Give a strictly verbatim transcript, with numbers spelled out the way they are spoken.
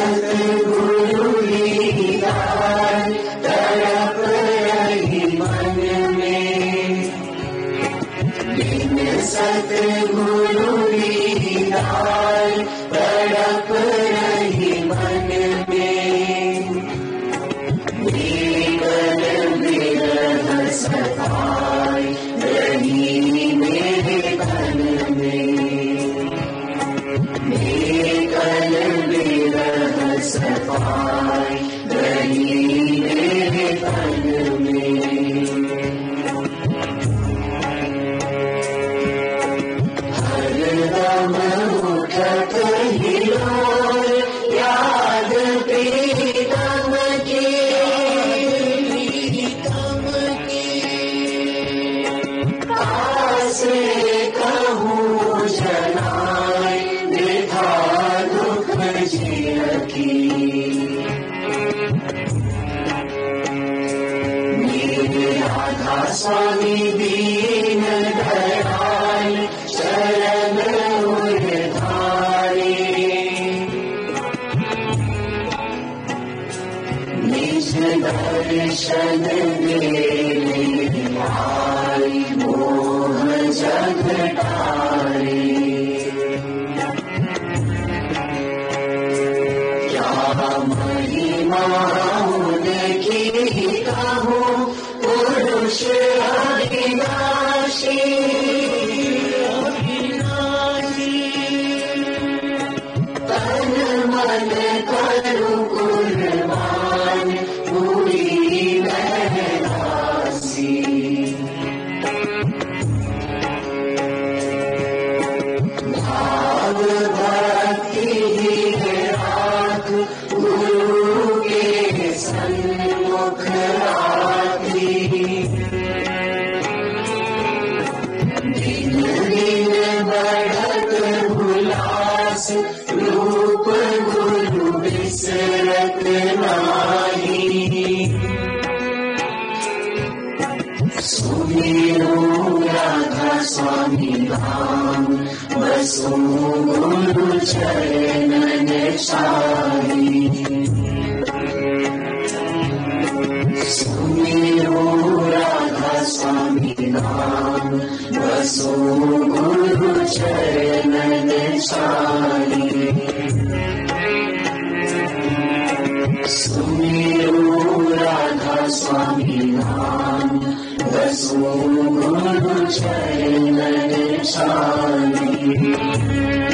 सतगुरु दीदार तड़प रही मन में, बिन सतगुरु दीदार तड़प रही मन में, बेकल विरह सताए रही मेरे तन में, बेकल विरह सताए रही मेरे तन में। हरदम उठत हिलोर याद प्रीतम की, कासे कहूँ जनाए वृथा दुख जियकी, मेरे राधा स्वामी दीन दयाल शरण उधारे, निज दर्शन दे आई मोह जग टारे, क्या महिमा उनकी कहूँ पुरुष अविनाशी, तन मन करूँ कुर्बान पूरी महदासी, भाव भक्ति है राख गुरु के सन्मुख आती, दिन दिन बढ़त उल्लास रूप गुरु बिसरत नाही, सुमिरो राधा स्वामी धाम बसो गुरु चरणन शाही, सुमिरो राधा स्वामी धाम बसो गुरु चरणन शाही, सुमिरो राधा स्वामी धाम बसो गुरु चरणन शाही।